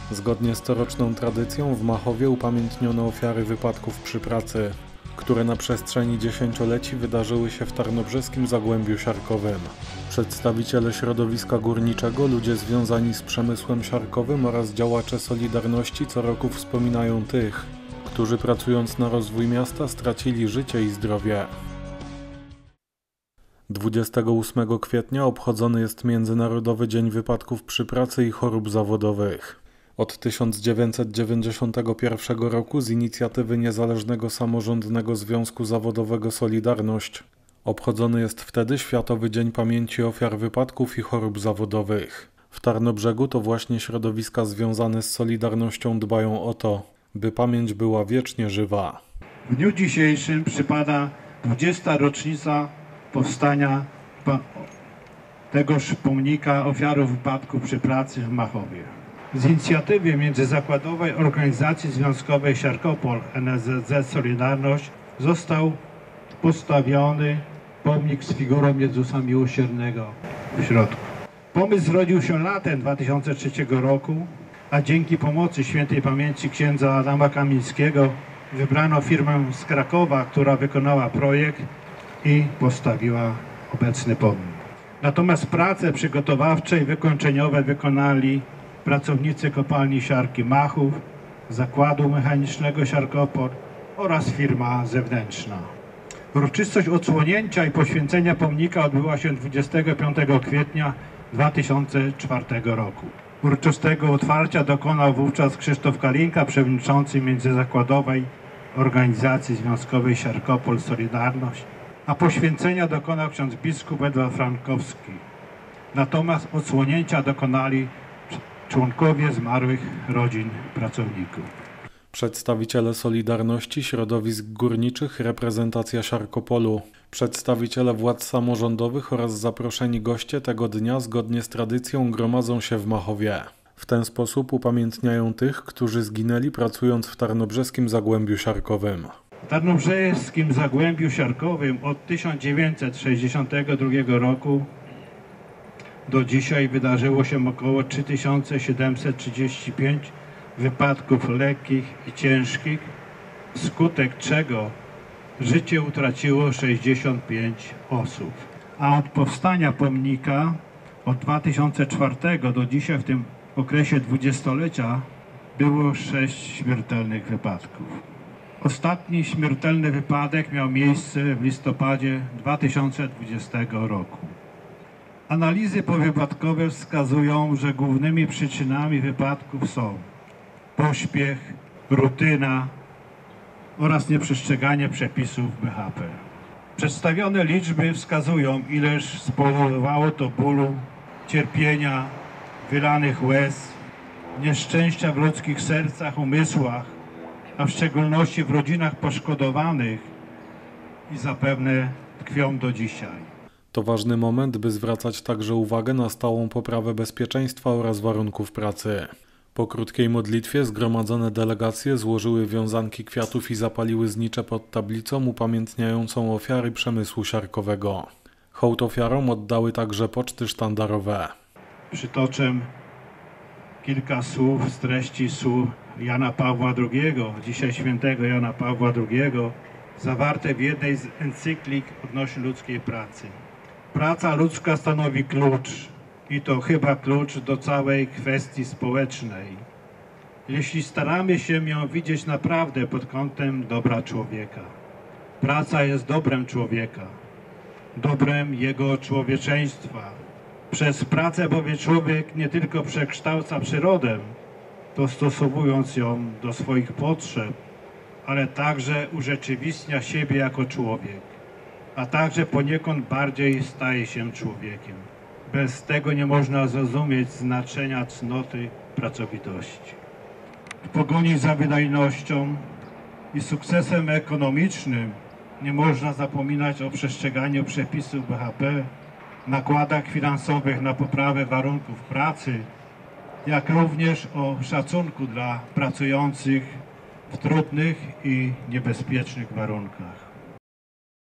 Zgodnie z coroczną tradycją w Machowie upamiętniono ofiary wypadków przy pracy, które na przestrzeni dziesięcioleci wydarzyły się w tarnobrzeskim Zagłębiu Siarkowym. Przedstawiciele środowiska górniczego, ludzie związani z przemysłem siarkowym oraz działacze Solidarności co roku wspominają tych, którzy pracując na rozwój miasta stracili życie i zdrowie. 28 kwietnia obchodzony jest Międzynarodowy Dzień Wypadków przy Pracy i Chorób Zawodowych. Od 1991 roku z inicjatywy Niezależnego Samorządnego Związku Zawodowego Solidarność obchodzony jest wtedy Światowy Dzień Pamięci Ofiar Wypadków i Chorób Zawodowych. W Tarnobrzegu to właśnie środowiska związane z Solidarnością dbają o to, by pamięć była wiecznie żywa. W dniu dzisiejszym przypada 20. rocznica powstania tegoż pomnika ofiarów wypadków przy pracy w Machowie. Z inicjatywy Międzyzakładowej Organizacji Związkowej Siarkopol NSZZ Solidarność został postawiony pomnik z figurą Jezusa Miłosiernego w środku. Pomysł zrodził się latem 2003 roku, a dzięki pomocy świętej pamięci księdza Adama Kamińskiego wybrano firmę z Krakowa, która wykonała projekt i postawiła obecny pomnik. Natomiast prace przygotowawcze i wykończeniowe wykonali pracownicy kopalni siarki Machów, Zakładu Mechanicznego Siarkopol oraz firma zewnętrzna. Uroczystość odsłonięcia i poświęcenia pomnika odbyła się 25 kwietnia 2004 roku. Uroczystego otwarcia dokonał wówczas Krzysztof Kalinka, przewodniczący Międzyzakładowej Organizacji Związkowej Siarkopol Solidarność, a poświęcenia dokonał ksiądz biskup Edward Frankowski. Natomiast odsłonięcia dokonali członkowie zmarłych rodzin pracowników. Przedstawiciele Solidarności, środowisk górniczych, reprezentacja Siarkopolu, przedstawiciele władz samorządowych oraz zaproszeni goście tego dnia zgodnie z tradycją gromadzą się w Machowie. W ten sposób upamiętniają tych, którzy zginęli pracując w tarnobrzeskim Zagłębiu Siarkowym. W tarnobrzeskim Zagłębiu Siarkowym od 1962 roku do dzisiaj wydarzyło się około 3735 wypadków lekkich i ciężkich, wskutek czego życie utraciło 65 osób. A od powstania pomnika od 2004 do dzisiaj w tym okresie dwudziestolecia było 6 śmiertelnych wypadków. Ostatni śmiertelny wypadek miał miejsce w listopadzie 2020 roku. Analizy powypadkowe wskazują, że głównymi przyczynami wypadków są pośpiech, rutyna oraz nieprzestrzeganie przepisów BHP. Przedstawione liczby wskazują, ileż spowodowało to bólu, cierpienia, wylanych łez, nieszczęścia w ludzkich sercach, umysłach, a w szczególności w rodzinach poszkodowanych i zapewne tkwią do dzisiaj. To ważny moment, by zwracać także uwagę na stałą poprawę bezpieczeństwa oraz warunków pracy. Po krótkiej modlitwie zgromadzone delegacje złożyły wiązanki kwiatów i zapaliły znicze pod tablicą upamiętniającą ofiary przemysłu siarkowego. Hołd ofiarom oddały także poczty sztandarowe. Przytoczę kilka słów z treści słów Jana Pawła II, dzisiaj świętego Jana Pawła II, zawarte w jednej z encyklik odnośnie ludzkiej pracy. Praca ludzka stanowi klucz i to chyba klucz do całej kwestii społecznej. Jeśli staramy się ją widzieć naprawdę pod kątem dobra człowieka. Praca jest dobrem człowieka, dobrem jego człowieczeństwa. Przez pracę bowiem człowiek nie tylko przekształca przyrodę, dostosowując ją do swoich potrzeb, ale także urzeczywistnia siebie jako człowiek, a także poniekąd bardziej staje się człowiekiem. Bez tego nie można zrozumieć znaczenia cnoty pracowitości. W pogoni za wydajnością i sukcesem ekonomicznym nie można zapominać o przestrzeganiu przepisów BHP, nakładach finansowych na poprawę warunków pracy, jak również o szacunku dla pracujących w trudnych i niebezpiecznych warunkach.